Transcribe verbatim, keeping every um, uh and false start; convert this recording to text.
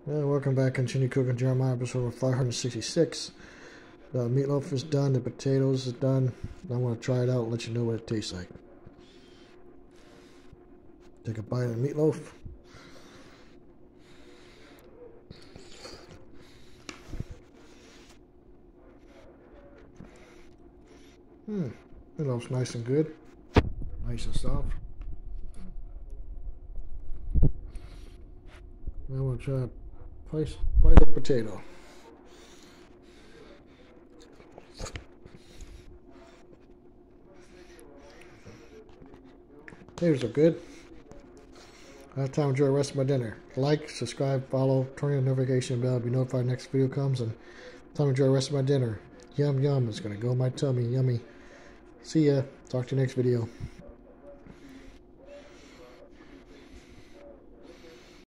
Yeah, welcome back. Continue cooking Jeremiah episode five hundred sixty-six. The meatloaf is done. The potatoes is done. I'm going to try it out and let you know what it tastes like. Take a bite of the meatloaf. Hmm. Meatloaf's nice and good. Nice and soft. Now I'm going to try a nice bite of potato. Potatoes are good. I have time to enjoy the rest of my dinner. Like, subscribe, follow, turn on the notification bell to be notified when the next video comes, and time to enjoy the rest of my dinner. Yum yum, it's gonna go in my tummy, yummy. See ya. Talk to you next video.